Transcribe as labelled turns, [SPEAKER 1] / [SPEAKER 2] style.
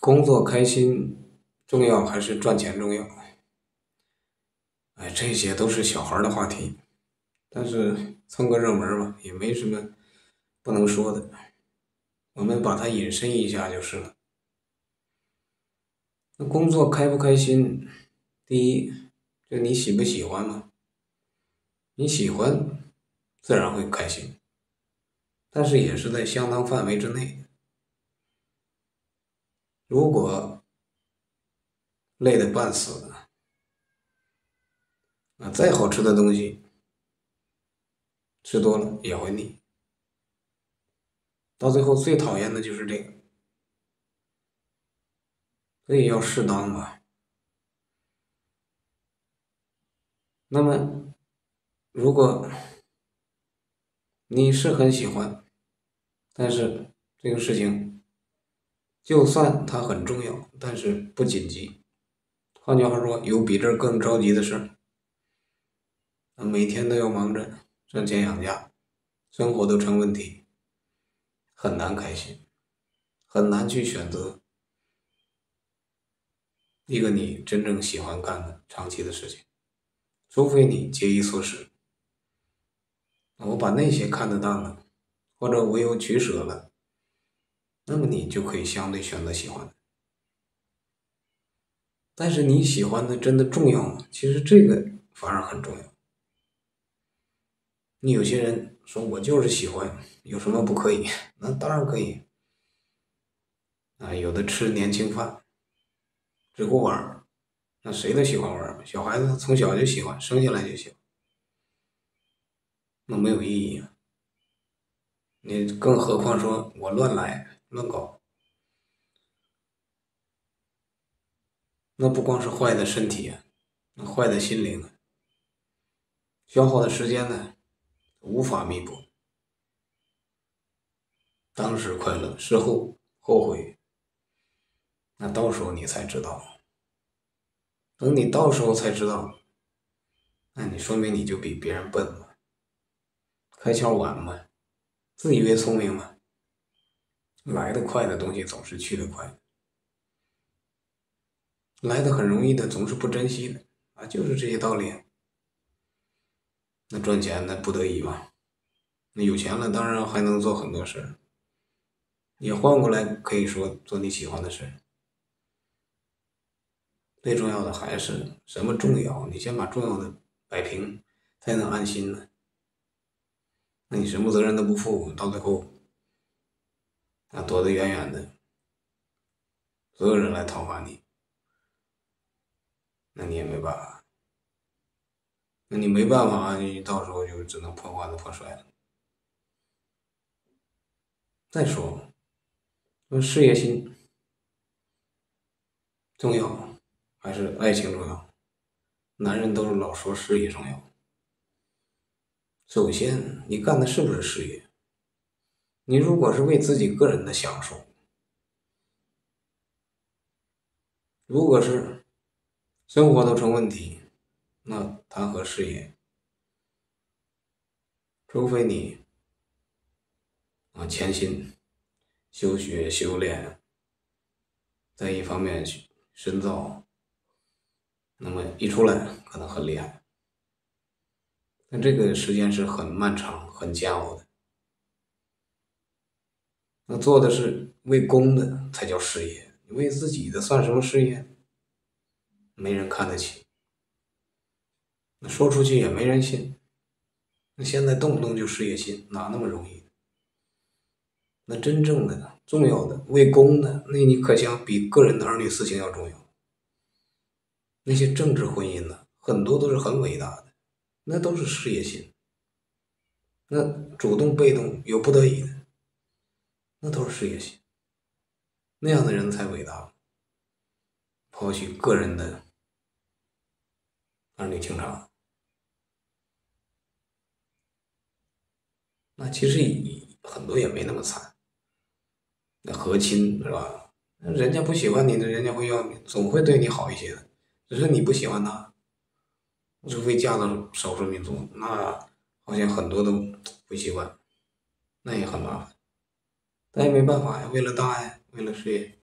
[SPEAKER 1] 工作开心重要还是赚钱重要？哎，这些都是小孩的话题，但是蹭个热门吧，也没什么不能说的。我们把它引申一下就是了。那工作开不开心？第一，就你喜不喜欢嘛？你喜欢，自然会开心，但是也是在相当范围之内。如果累得半死，那再好吃的东西吃多了也会腻。到最后最讨厌的就是这个，所以要适当嘛。那么，如果你是很喜欢，但是这个事情就算它很重要，但是不紧急。换句话说，有比这更着急的事，那每天都要忙着挣钱养家，生活都成问题，很难开心，很难去选择一个你真正喜欢干的长期的事情，除非你节衣缩食。我把那些看得淡了，或者唯有取舍了，那么你就可以相对选择喜欢的。但是你喜欢的真的重要吗？其实这个反而很重要。你有些人说我就是喜欢，有什么不可以？那当然可以啊，有的吃年轻饭，只顾玩，那谁都喜欢玩，小孩子从小就喜欢，生下来就喜欢，那没有意义啊。你更何况说我乱来乱搞，那不光是坏的身体啊，那坏的心灵啊，消耗的时间呢，无法弥补。当时快乐，事后后悔，那到时候你才知道。等你到时候才知道，那你说明你就比别人笨嘛，开窍晚嘛，自以为聪明嘛。来得快的东西总是去得快，来得很容易的总是不珍惜的啊，就是这些道理。那赚钱那不得已嘛，那有钱了当然还能做很多事，也换过来可以说做你喜欢的事。最重要的还是什么重要？你先把重要的摆平，才能安心呢。那你什么责任都不负，到最后啊躲得远远的，所有人来讨伐你，那你也没办法。那你没办法，你到时候就只能破罐子破摔了。再说，说事业心重要还是爱情重要？男人都是老说事业重要。首先，你干的是不是事业？你如果是为自己个人的享受，如果是生活都成问题，那谈何事业？除非你啊潜心修学修炼，在一方面深造，那么一出来可能很厉害，但这个时间是很漫长、很煎熬的。那做的是为公的才叫事业，为自己的算什么事业？没人看得起，那说出去也没人信。那现在动不动就事业心，哪那么容易？那真正的重要的为公的，那你可想比个人的儿女私情要重要。那些政治婚姻呢，很多都是很伟大的，那都是事业心。那主动被动有不得已的，那都是事业心。那样的人才伟大。抛弃个人的儿女情长，那其实很多也没那么惨。那和亲是吧？人家不喜欢你的，人家会要你，总会对你好一些的。只是你不喜欢他，除非嫁到少数民族，那好像很多都不习惯，那也很麻烦。但也没办法呀，为了大爱，为了事业。